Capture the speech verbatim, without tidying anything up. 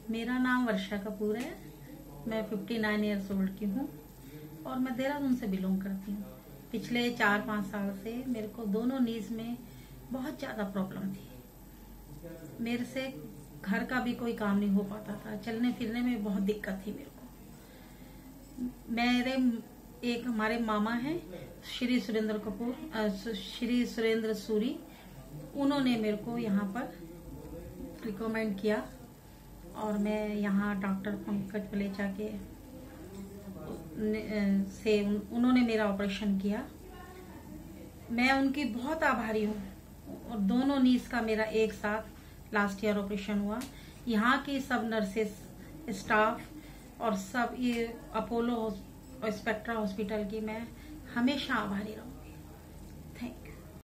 मेरा नाम वर्षा कपूर है। मैं उनसठ इयर्स ओल्ड की हूँ और मैं देहरादून से बिलोंग करती हूँ। पिछले चार पाँच साल से मेरे को दोनों नीज में बहुत ज़्यादा प्रॉब्लम थी। मेरे से घर का भी कोई काम नहीं हो पाता था, चलने फिरने में बहुत दिक्कत थी मेरे को। मेरे एक हमारे मामा हैं श्री सुरेंद्र कपूर, श्री सुरेंद्र सूरी, उन्होंने मेरे को यहाँ पर रिकमेंड किया और मैं यहाँ डॉक्टर पंकज वलेचा के से उन्होंने मेरा ऑपरेशन किया। मैं उनकी बहुत आभारी हूँ और दोनों नीज का मेरा एक साथ लास्ट ईयर ऑपरेशन हुआ। यहाँ की सब नर्सेस, स्टाफ और सब ये अपोलो स्पेक्ट्रा हॉस्पिटल की मैं हमेशा आभारी रहूँ।